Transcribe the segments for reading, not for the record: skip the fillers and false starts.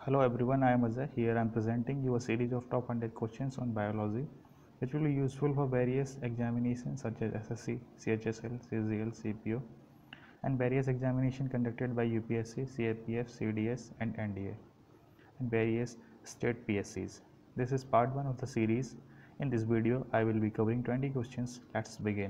Hello everyone, I am Ajay. Here I am presenting you a series of top 100 questions on biology which will be useful for various examinations such as SSC, CHSL, CGL, CPO and various examinations conducted by UPSC, CAPF, CDS and NDA and various state PSCs. This is part 1 of the series. In this video, I will be covering 20 questions. Let's begin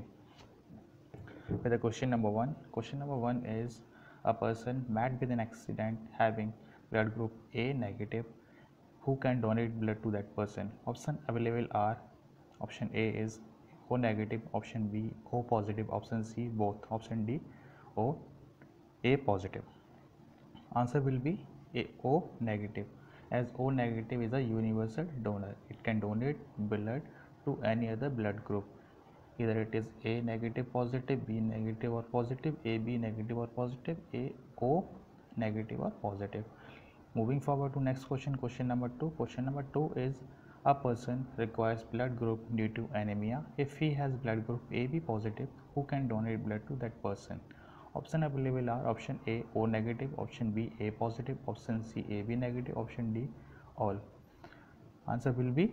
with the question number 1. Question number 1 is a person met with an accident having blood group A negative. Who can donate blood to that person? Option available are option A is O negative, option B O positive, option C both, option D O A positive. Answer will be O negative, as O negative is a universal donor. It can donate blood to any other blood group. Either it is A negative positive, B negative or positive, AB negative or positive, A O negative or positive. Moving forward to next question, question number 2. Question number 2 is a person requires blood group due to anemia. If he has blood group AB positive, who can donate blood to that person? Option available are option A O negative, option B A positive, option C AB negative, option D all. Answer will be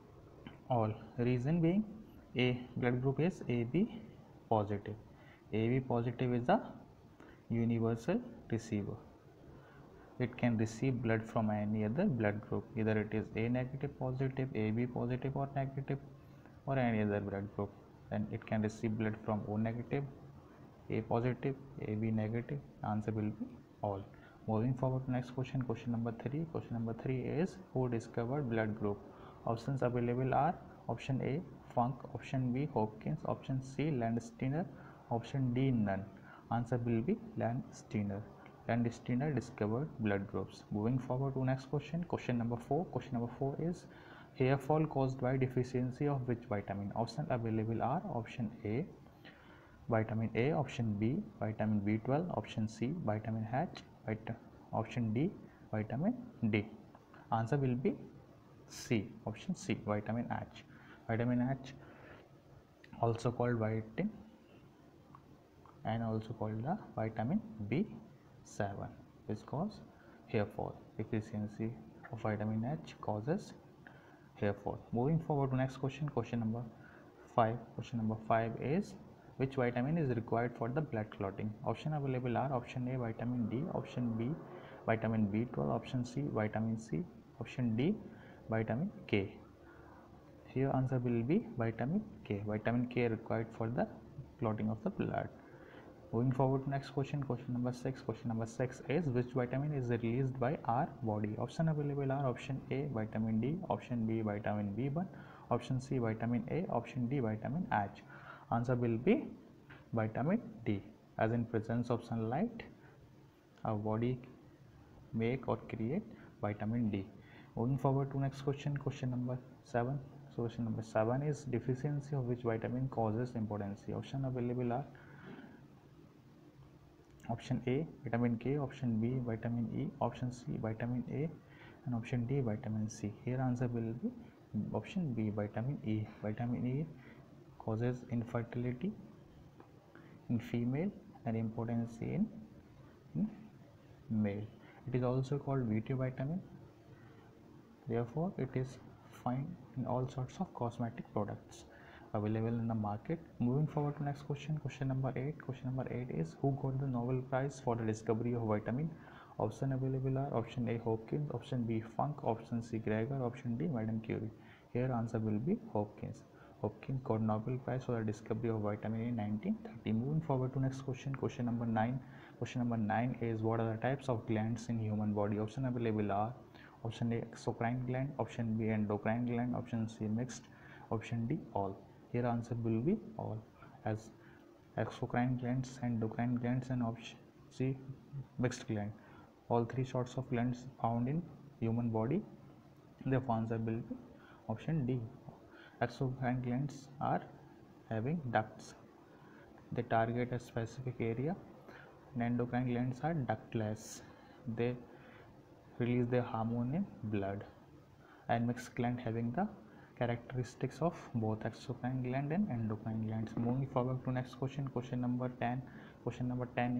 all. Reason being A blood group is AB positive. AB positive is a universal receiver. It can receive blood from any other blood group, either it is A negative positive, AB positive or negative or any other blood group. Then it can receive blood from O negative, A positive, AB negative. Answer will be all. Moving forward to next question, question number 3. Question number 3 is who discovered blood group? Options available are option A Funk, option B Hopkins, option C Landsteiner, option D none. Answer will be Landsteiner. Landsteiner discovered blood groups. Moving forward to next question, question number 4. Question number 4 is hair fall caused by deficiency of which vitamin? Options available are option A vitamin A, option B vitamin B12, option C vitamin H, option D vitamin D. Answer will be C, option C vitamin H. Vitamin H also called vitamin and also called the vitamin B7 which cause hair fall. Deficiency of vitamin H causes hair fall. Moving forward to next question, question number 5. Question number 5 is which vitamin is required for the blood clotting? Option available are option A vitamin D, option B vitamin B12, option C vitamin C, option D vitamin K. Here answer will be vitamin K. Vitamin K required for the clotting of the blood. Moving forward to next question, question number 6. Question number 6 is which vitamin is released by our body? Option available are option A vitamin D, option B vitamin B1, option C vitamin A, option D vitamin H. Answer will be vitamin D, as in presence of sunlight our body make or create vitamin D. Moving forward to next question, question number 7. So question number 7 is deficiency of which vitamin causes impotency? Option available are option A vitamin K, option B vitamin E, option C vitamin A and option D vitamin C. Here answer will be option B vitamin E. Vitamin E causes infertility in female and impotency in male. It is also called BT vitamin. Therefore, it is found in all sorts of cosmetic products available in the market. Moving forward to next question, question number 8. Question number 8 is who got the Nobel Prize for the discovery of vitamin? Option available are option A Hopkins, option B Funk, option C Greger, option D Madame Curie. Here answer will be Hopkins. Hopkins got Nobel Prize for the discovery of vitamin in 1930. Moving forward to next question, question number 9. Question number 9 is what are the types of glands in human body? Option available are option A exocrine gland, option B endocrine gland, option C mixed, option D all. Here answer will be all, as exocrine glands, endocrine glands and option C mixed gland. All three sorts of glands found in human body. Therefore answer will be option D. Exocrine glands are having ducts. They target a specific area, and endocrine glands are ductless. They release their hormone in blood. And mixed gland having the characteristics of both exocrine gland and endocrine glands. Moving forward to next question, question number 10. Question number 10 is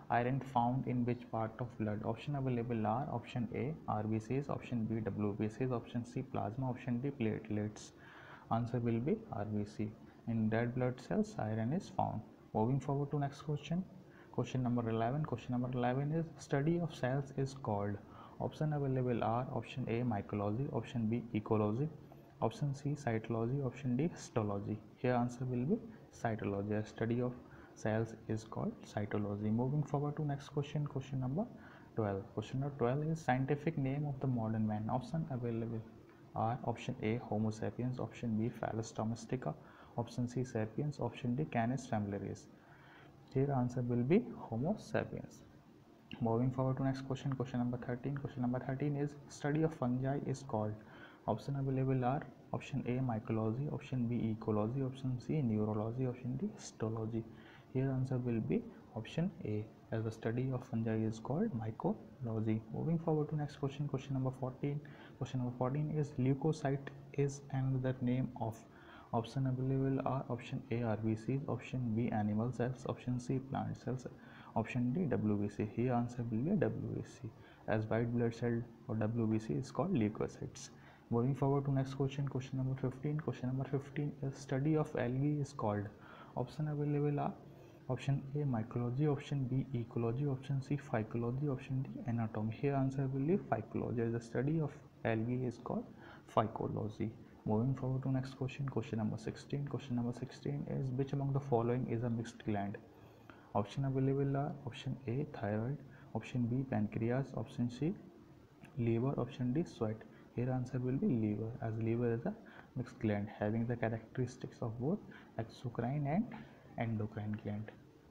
Iron found in which part of blood? Option available are option A RBCs, option B WBCs, option C plasma, option D platelets. Answer will be RBC. In red blood cells, iron is found. Moving forward to next question. Question number 11. Question number 11 is study of cells is called. Option available are option A mycology, option B ecology, option C cytology, option D histology. Here answer will be cytology. A study of cells is called cytology. Moving forward to next question. Question number 12. Question number 12 is scientific name of the modern man. Option available are option A Homo sapiens, option B Phallus domestica, option C sapiens, option D Canis familiaris. Here answer will be Homo sapiens. Moving forward to next question. Question number 13. Question number 13 is study of fungi is called. Option available are option A mycology, option B ecology, option C neurology, option D histology. Here answer will be option A, as the study of fungi is called mycology. Moving forward to next question. Question number 14. Question number 14 is leukocyte is another name of. Option available are option A RBCs, option B animal cells, option C plant cells, option D WBC. Here answer will be WBC, as white blood cell or WBC is called leukocytes. Moving forward to next question. Question number 15. Question number 15 is study of algae is called. Option available are option A mycology, option B ecology, option C phycology, option D anatomy. Here answer will be phycology. The study of algae is called phycology. Moving forward to next question. Question number 16. Question number 16 is which among the following is a mixed gland? Option available are option A thyroid, option B pancreas, option C liver, option D sweat. Here answer will be liver, as liver is a mixed gland having the characteristics of both exocrine and endocrine gland.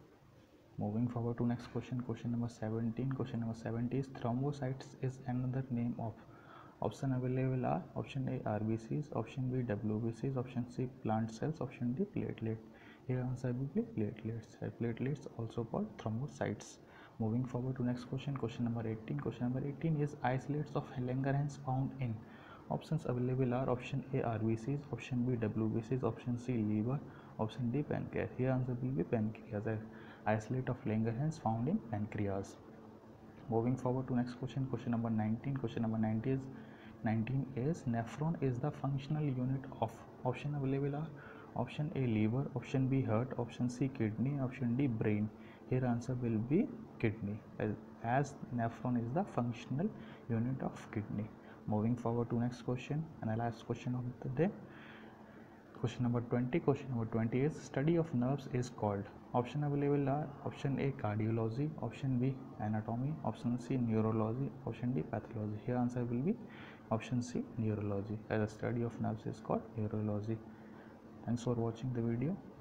Moving forward to next question. Question number 17. Question number 17 is thrombocytes is another name of. Option available are option A RBCs, option B WBCs, option C plant cells, option D platelet. Here answer will be platelets. Platelets also called thrombocytes. Moving forward to next question. Question number 18. Question number 18 is isolates of Langerhans found in. Options available are option A RBCs, option B WBCs, option C liver, option D pancreas. Here answer will be pancreas, as isolate of Langerhans found in pancreas. Moving forward to next question. Question number 19. Question number 19 is nephron is the functional unit of. Option available are option A liver, option B heart, option C kidney, option D brain. Here answer will be kidney, as nephron is the functional unit of kidney. Moving forward to next question and the last question of the day. Question number 20. Question number 20 is study of nerves is called. Option available are option A cardiology, option B anatomy, option C neurology, option D pathology. Here answer will be option C neurology, as a study of nerves is called neurology. Thanks for watching the video.